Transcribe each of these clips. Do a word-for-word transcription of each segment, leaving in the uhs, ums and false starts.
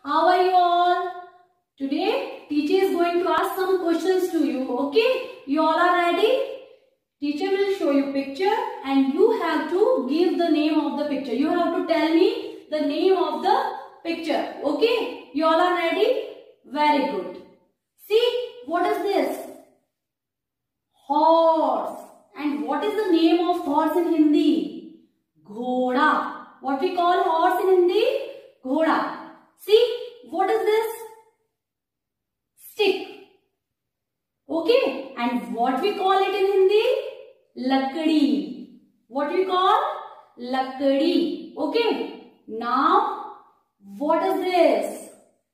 How are you all? Today teacher is going to ask some questions to you. Okay? You all are ready? Teacher will show you picture and you have to give the name of the picture. You have to tell me the name of the picture. Okay? You all are ready? Very good. See, what is this? Horse. And what is the name of horse in Hindi? Ghoda. What we call horse in Hindi? Ghoda. See, what is this? Stick. Okay. And what we call it in Hindi? Lakdi. What we call? Lakdi. Okay. Now, what is this?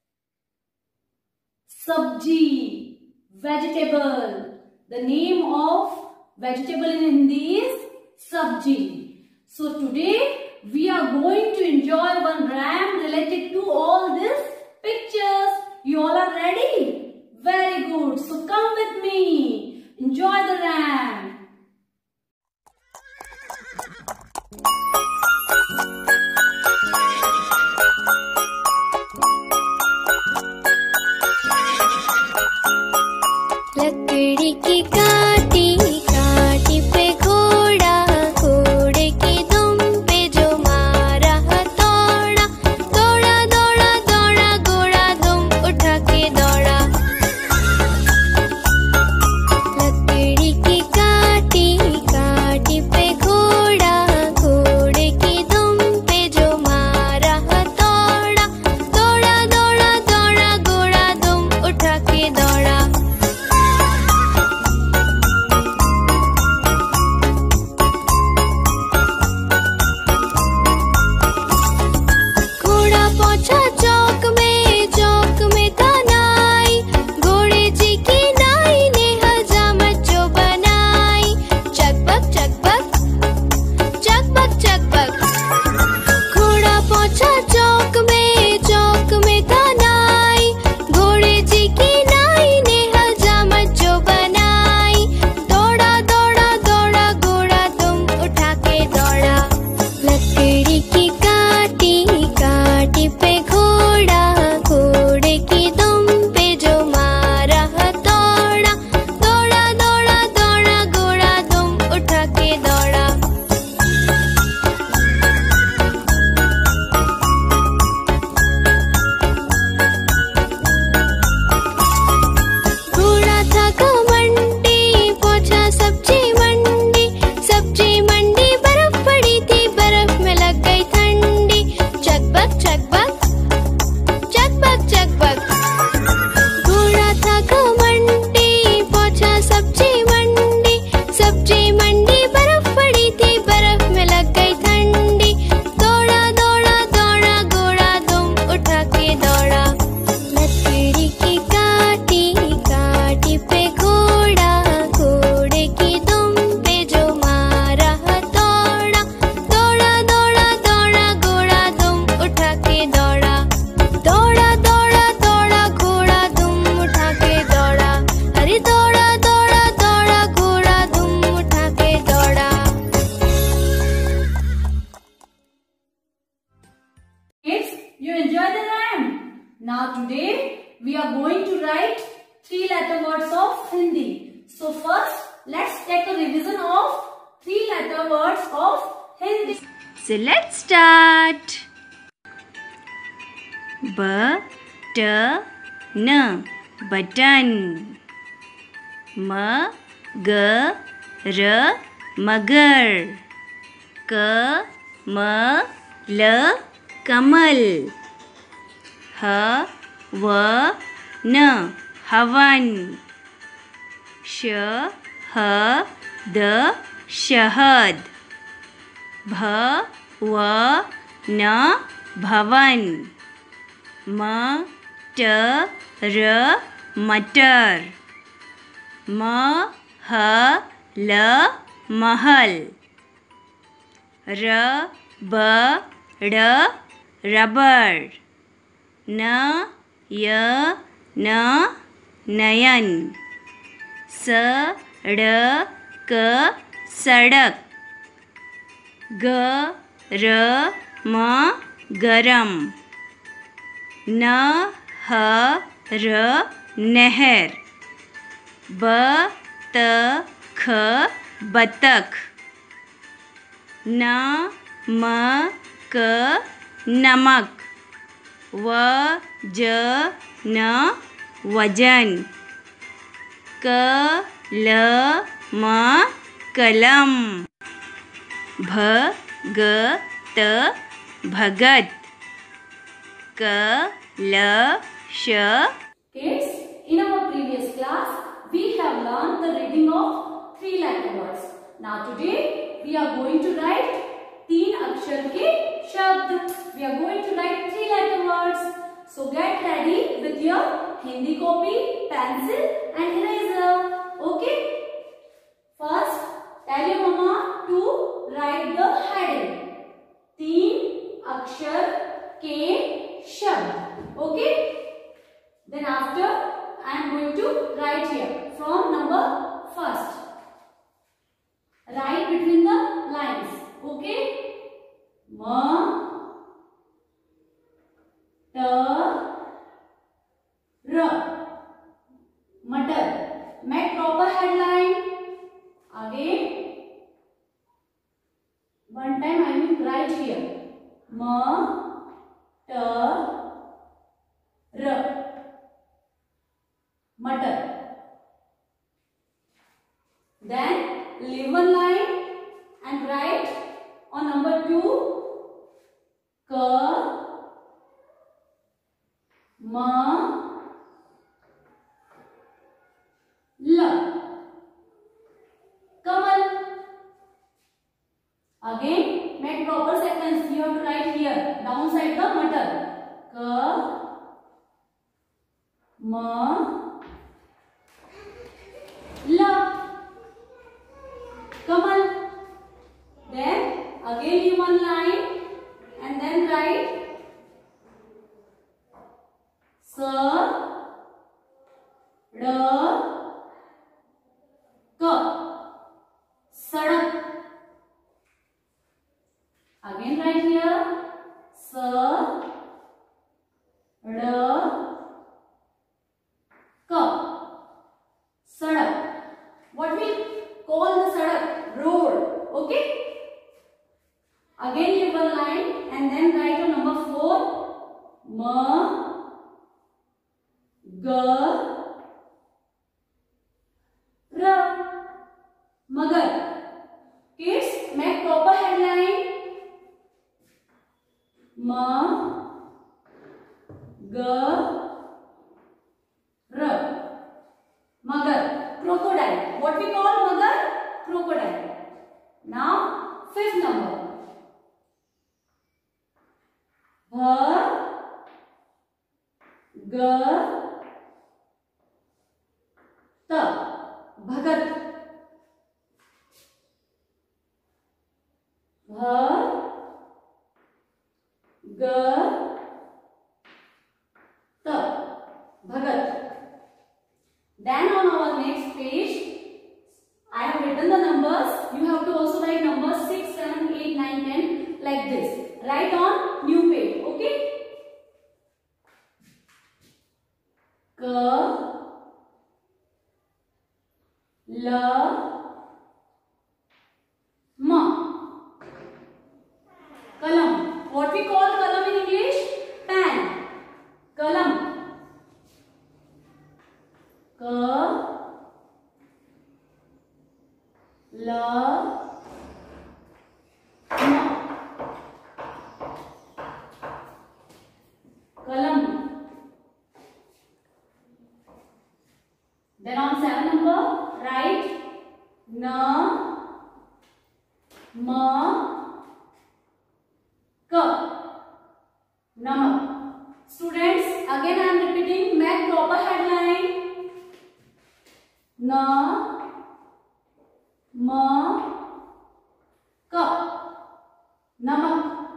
Sabji. Vegetable. The name of vegetable in Hindi is sabji. So today we are going to enjoy one rhyme related to all these pictures. You all are ready? Very good. So come with me. Enjoy the rhyme. लकड़ी की काटी काटी पे घोड़ा, घोड़े की दुम पे जो मारा हथौड़ा, दौड़ा दौड़ा दौड़ा घोड़ा दुम उठा के दौड़ा। लकड़ी की काटी काटी पे घोड़ा, घोड़े की दुम पे जो मारा हथौड़ा, दौड़ा दौड़ा दौड़ा घोड़ा दुम उठा के दौड़ा। चौक में चौक में तनाई, घोड़े जी की नाई ने हजामत जो बनाई। चकबक चकबक चकबक चकबक। घोड़ा पहुंचा चौक में चौक में तनाई, घोड़े जी की नाई ने हजामत जो बनाई। दौड़ा दौड़ा दौड़ा घोड़ा तुम उठा के दौड़ा। लकड़ी की काटी काटी पे घोड़ा, घोड़े की दुम पे जो मारा हथौड़ा, दौड़ा दौड़ा दौड़ा घोड़ा दुम उठा के दौड़ा। घोड़ा था घमंडी पहुंचा सब्जी मंडी, सब्जी मंडी बर्फ पड़ी थी, बर्फ में लग गई ठंडी। चकबक चकबक चकबक चकबक। घोड़ा था घमंडी पहुंचा सब्जी मंडी, सब्जी मंडी बर्फ पड़ी थी, बर्फ में लग गई ठंडी। दौड़ा दौड़ा दौड़ा घोड़ा दुम उठा के दौड़ा। लकड़ी की काटी काटी पे घोड़ा, घोड़े की दुम पे जो मारा हथौड़ा, दौड़ा दौड़ा दौड़ा घोड़ा दुम उठा के दौड़ा। दौड़ा दौड़ा दौड़ा घोड़ा दुम उठा के दौड़ा। अरे दौड़ा दौड़ा दौड़ा घोड़ा दुम उठा के दौड़ा। Kids, you enjoy the rhyme? Now today we are going to write three letter words of Hindi. So first let's take a revision of three letter words of Hindi. So let's start. B T N button. M G R magar. K M L kamal. H W N havan. Sh H D shahad. Bh W N bhavan. M T R matar. M H L mahal. R B D rubber. N Y N nayan. S D K sadak. G R म गरम। न ह र नहर। ब त ख बतख। न म क नमक। व ज न वजन। क ल म कलम। भ ग त भगत। क ल श। Kids, in our previous class, we have learned the reading of three letter words. Now today, we are going to write तीन अक्षर के शब्द. We are going to write three letter words. So get ready with your Hindi copy, pencil and eraser. Okay? First, tell your mama to write the heading. तीन अक्षर के शब्द. Okay? Then after, I am going to write here from number first. Write between the lines. Okay? Ma, ta, ra. Matar. Make proper headline. Again. One time I will write here. Ma, ta, ra. Matar. Then leave one line and write on number two. Ka, ma, la. Kamal. Again, make proper sequence. You have to write here, downside the matar. Ka, ma, la. Kamal. Then again leave one line and then write sa, ra, ka. Sadak. Again write here sa, ra, ka. Sadak. What we call the sadak? Road. Okay? Again leave one line and then write on number four. Ma, ga, ra. Magar. Kids, make proper headline. Ma, ga, ra. Magar. Crocodile. What we call magar? Crocodile. Now, fifth number. Bha, ga, ta. Bhagat. Bha, ga, ta. Bhagat. Then on our next page, I have written the numbers. You have to also write numbers six, seven, eight, nine, ten like this. Write on new page. Okay? Ka, la, ma. Kalam. What we call kalam in English? Pen. Kalam. Ka, la, ma. Kalam. Then on seven number, write na, ma, ka. Namak. Students, again I am repeating, make proper headline. Na, ma, ka. Namak.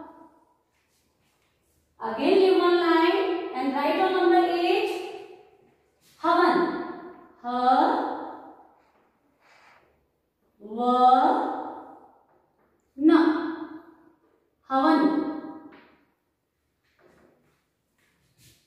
Again leave one line and write on number eight. Havan. Ha, va, na. Havan.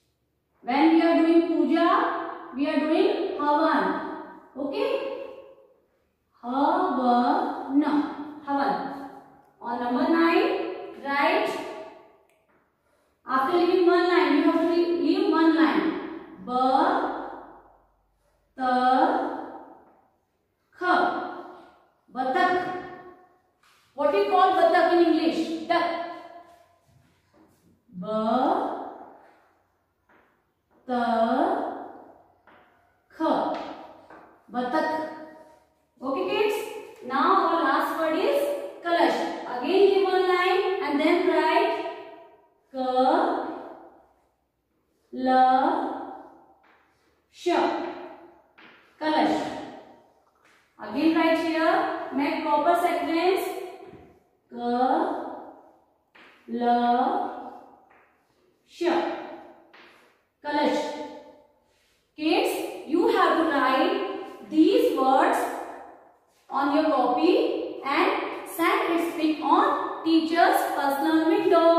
we call batak in English? Duck. Ba ta kha. Batak. Okay kids? Now our last word is kalash. Again give one line and then write ka la sha. Kalash. Again write here. Make proper sequence. Ka la sha. Kalash. Kids, you have to write these words on your copy and send its pic on teacher's personal window.